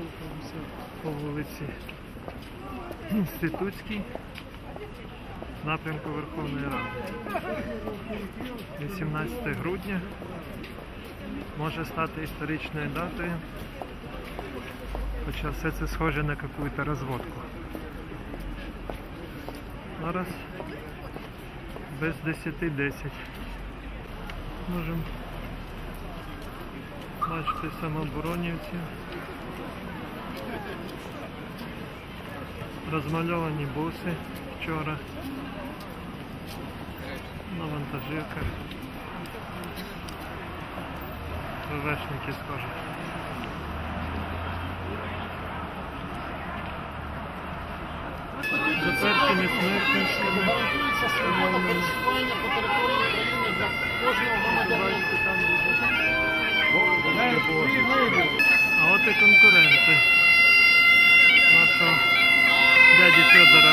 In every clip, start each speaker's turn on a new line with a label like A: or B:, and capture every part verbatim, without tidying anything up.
A: Рухаємося по вулиці Інститутській, в напрямку Верховної Ради. вісімнадцяте грудня може стати історичною датою, хоча все це схоже на якусь розводку. Зараз без десяти десять. Можемо бачити самооборонівців. Розмальовані буси вчора на вантажівках. ВВшники схожі. Заперчені смертницькими. А от і конкуренти нашого дяді Федора.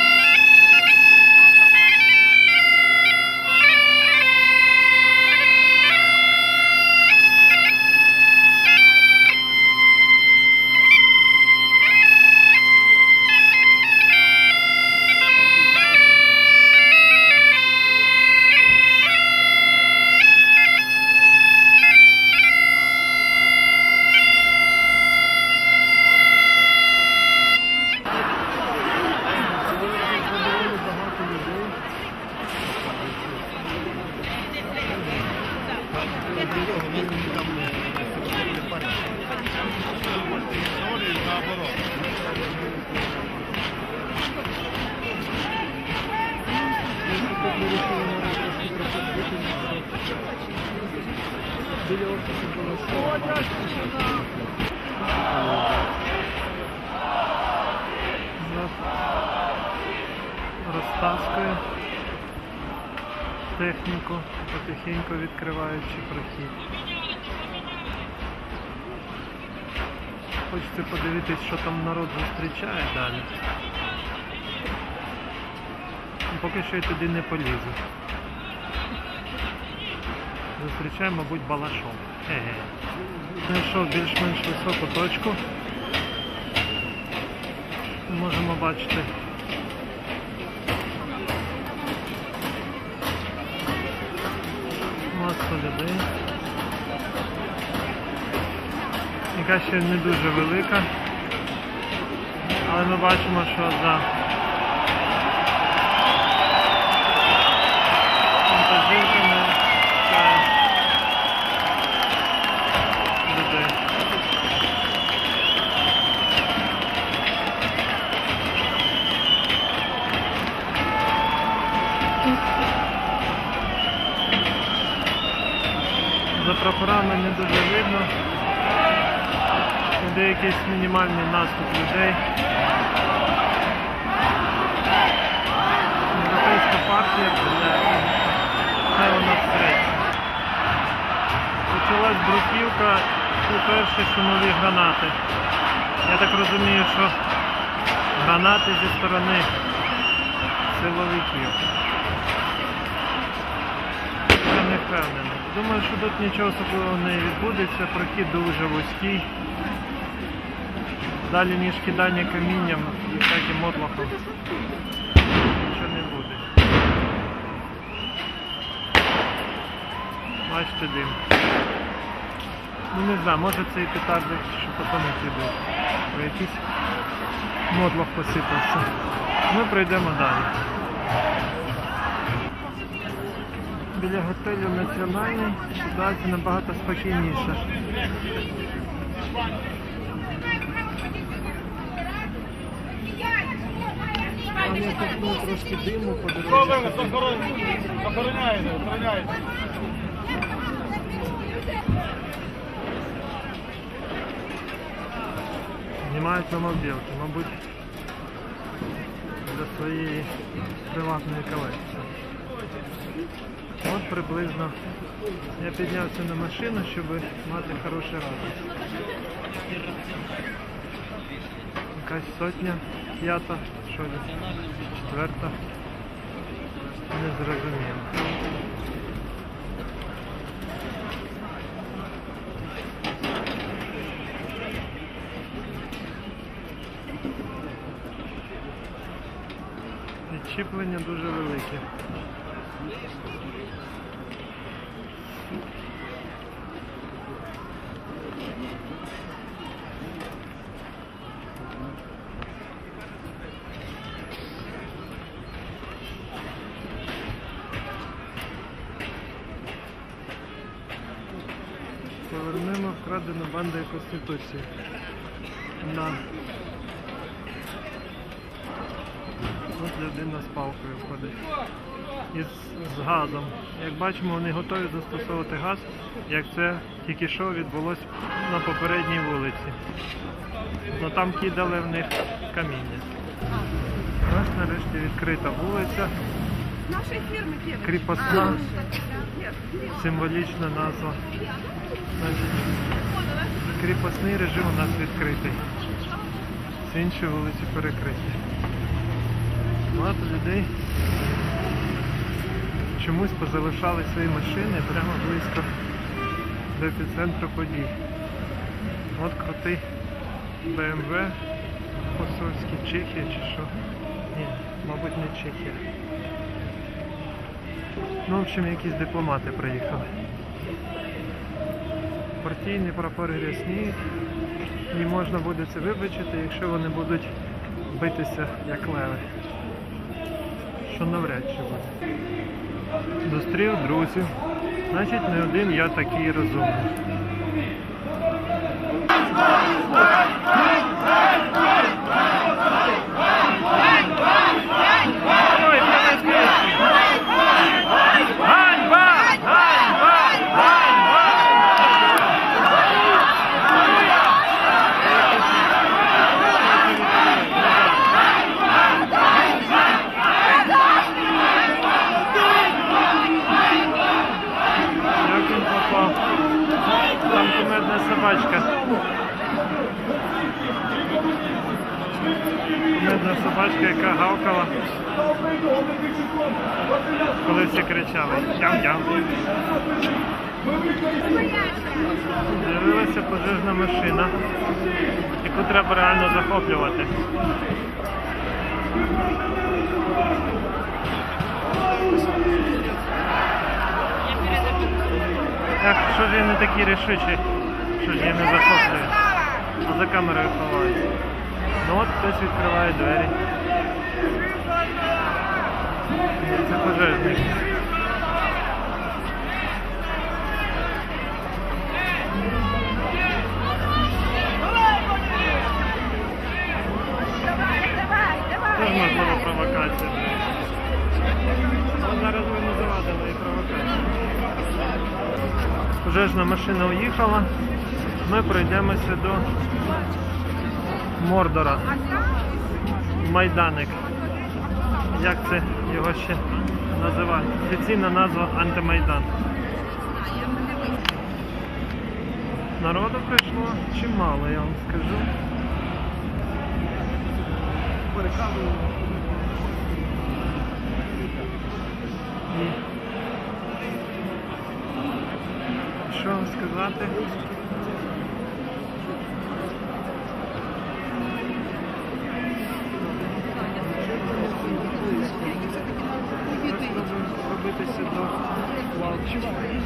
A: Розтаскує техніку, потихеньку відкриваючи прохід. Хочеться подивитись, що там народ зустрічає далі. Поки що я туди не полізу. Зустрічає, мабуть, балашом. Еге. Знайшов більш-менш високу точку. Можемо бачити масу людей. Яка ще не дуже велика, але ми бачимо, що за вантажівками людей. За прапорами не дуже видно. Де якийсь мінімальний наступ людей. Європейська партія, хай вона встреча. Почалась бруківка і перші шумові гранати. Я так розумію, що гранати зі сторони силовиків. Я не впевнений. Думаю, що тут нічого особливого не відбудеться, прохід дуже вузький. Далі, ніж кидання камінням і всяким мотлохом, нічого не буде. Бачите дим. Ну не знаю, може це і петарди, що потім не підуть. Бо якийсь мотлох посипався. Ми пройдемо далі. Біля готелю Національний ситуація набагато спокійніша. Там я купнув трошки диму по дорозі.
B: Охороняйте, охороняйте.
A: Знімають на мобілки, мабуть, для своєї приватної колекції. От приблизно я піднявся на машину, щоб мати хороший радість. Якась сотня, п'ята, що ли, четверта, не зрозуміло. Щіплення дуже велике. Повернемо вкрадену бандою Конституції. На. Ось людина з палкою ходить. Із з газом. Як бачимо, вони готові застосовувати газ, як це тільки що відбулося на попередній вулиці. Но там кидали в них каміння. Ось нарешті відкрита вулиця. Кріпосна. Символічна назва. Кріпосний режим у нас відкритий. З інші вулиці перекриті. Багато людей чомусь позалишали свої машини прямо близько до епіцентру подій. От крутий Б М В посольський, Чехія чи що. Ні, мабуть не Чехія. Ну, в общем, якісь дипломати приїхали. Партійні прапори рясніють. І можна буде це вибачити, якщо вони будуть битися як леви. Що навряд чи буде. Зустрів друзів. Значить, не один я такий розумний. Там кумедна собачка. Кумедна собачка, яка гавкала, коли всі кричали «Тям-тям». З'явилася пожежна машина, яку треба реально захоплювати. Ах, що ж я не такий рішучий, що ж я не захоплюю, а за камерою ховаюся. Ну от хтось відкриває двері. Це пожежник. Це ж можливо провокація. Зараз ви не завадили і провокацію. Пожежна машина уїхала, ми пройдемося до Мордора. Майданик. Як це його ще називають? Офіційна назва Антимайдан. Народу прийшло чимало, я вам скажу. І що вам сказати? Робитися до лавчика.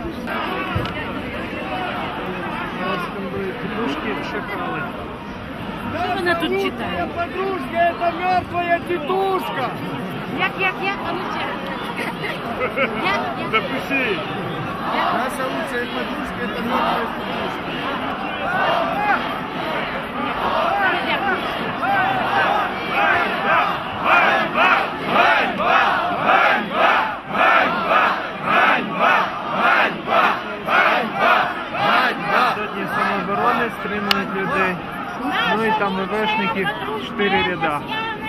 A: Зараз скандують тітушки шакали.
C: Що вона тут читає?
B: Подружка, это мертвая тетушка!
C: Як, як, як? А ну ще раз. Як, як?
B: Запиши! Наша лучшая подружка, это мертвая тетушка.
A: Сьогодні самооборони стримують людей. Ну і там ВВшники чотири ряда.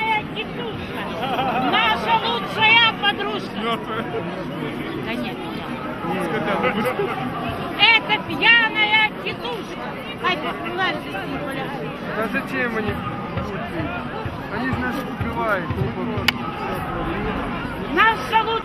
C: Наша лучшая подружка. Да нет. Это пьяная тетушка. Ай, ладно, не полягай.
B: А зачем они? Они же нас убивают.
C: Наша лучшая.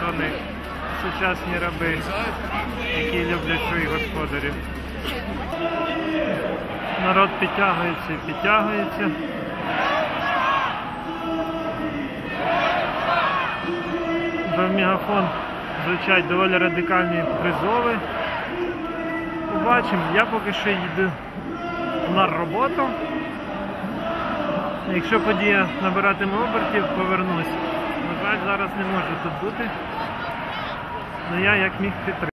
A: Вони сучасні раби, які люблять своїх господарів. Народ підтягується і підтягується. В мегафон звучать доволі радикальні призови. Побачимо, я поки що йду на роботу. Якщо подія набиратиме обертів, повернусь. На жаль, зараз не можу тут бути, але я як міг підтримати.